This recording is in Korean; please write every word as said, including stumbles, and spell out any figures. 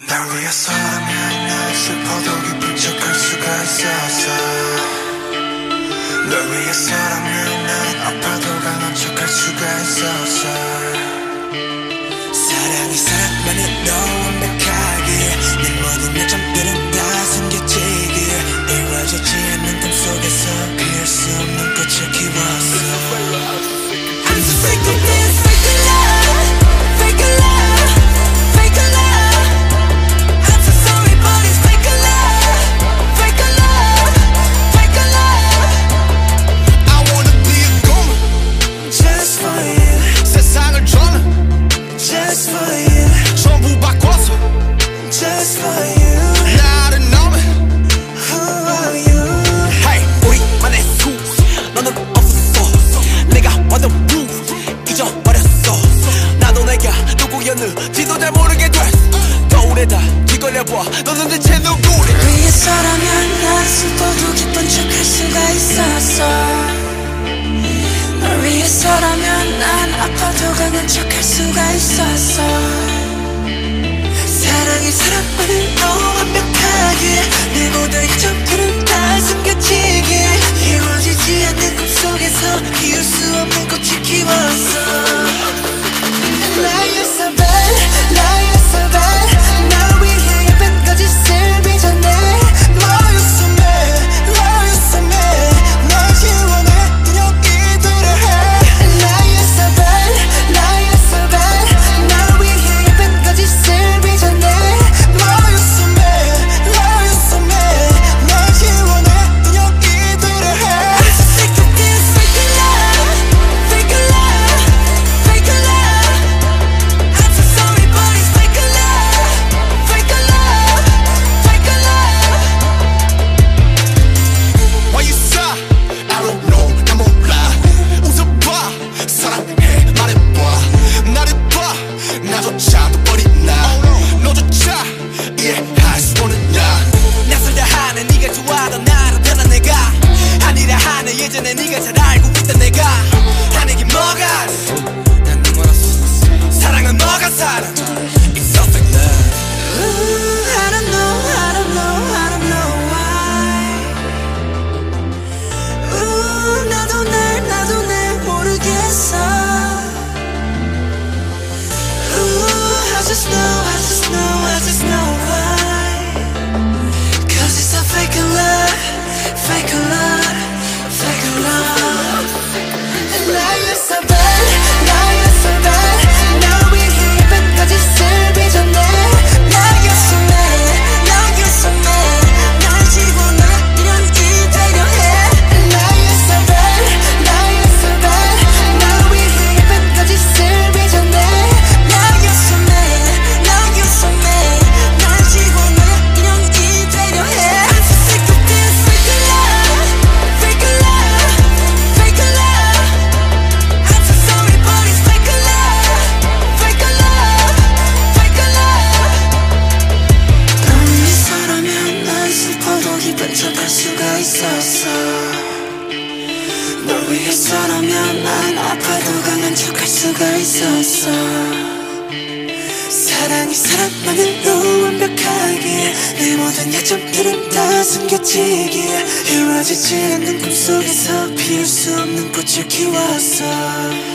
날 위해서라면 난 슬퍼도 기쁜 척할 수가 있었어. 널 위해서라면 난 아파도 강한 척할 수가 있었어. 사랑이 사랑만은 너 완벽하게 내 모든 약점들은 다 숨겨지게 이루어지지 않는 꿈속에서 피할 수 없는 꽃을 키웠어. I'm so sick of this fake love, fake love, fake love. I'm so sorry but it's fake love, fake love, fake love. I wanna be a goner just for you. 세상을 저는 just for you. 전부 바꿔서 just for you. 나를 너무 who are you? Hey, 우리만의 수 너는 없었어. 내가 완전 blue 잊어버렸어. 나도 내가 누구였는지도 잘 모르게 됐어. 거울에다 뒤걸려봐 너는 대체 누구래. 위해서라면 난 슬퍼도 기쁜 척할 수가 있었어. 널 위해서라면 난 아파도 강한 척할 수가 있었어. 사랑이 사랑만을 너무 완벽하게 내 모든 이점들은 다 숨겨지게 이루어지지 않는 꿈속에서 피울 수 없는 꽃을 키웠어. 나였어 bad, 나였어 bad. 날 위해 예쁜 거짓을 빚어내. 너였어 mad, 너였어 mad. 날 지워내 여기 도래해. 나였어 bad, 나였어 bad. 날 위해 예쁜 거짓을 빚어내. 너였어 mad, 너였어 mad. 날 지워내 여기 도래해. I'm so sick of this fake love, fake love, fake love. I'm so sorry but it's fake love, fake love, fake love. Why you sigh? I don't know 난 몰라. 웃어봐 사랑해 말해봐. 나를 봐 나조차도 버린 나. 너조차 이해할 수 없는 나. 낯설다 하는 네가 좋아하던 나를 변한 내가 아니라 하는 예전에 네가 잘 알고 있던 내가 하는 게 뭐가 난 눈멀었어. 사랑은 뭐가 사랑 It's so fake love. Ooh, I don't know, I don't know, I don't know why. Ooh, 나도 날 나도 날 모르겠어. Ooh, I just know, I just know, I just know why. Cause it's a fake love, fake love, fake love. 나였어 bad, 나였어 bad. 날 위해 예쁜 거짓을 빚어내. 나였어 mad, 나였어 mad. 날 지워내 이런 이대로 해. 나였어 bad, 나였어 bad. 날 위해 예쁜 거짓을 빚어내. 나였어 mad, 나였어 mad. 날 지워내 이런 이대로 해. I'm so sick of this fake love, fake love, fake love. I'm so sorry but it's fake love, fake love, fake love. 널 위해서라면 난 슬퍼도 기쁜 척할 수가 있었어. 널 위해서라면 난 아파도 강한 척할 수가 있었어. 사랑이 사랑만으로 완벽하게 내 모든 약점들은 다 숨겨지게 이루어지지 않는 꿈속에서 피울 수 없는 꽃을 키웠어.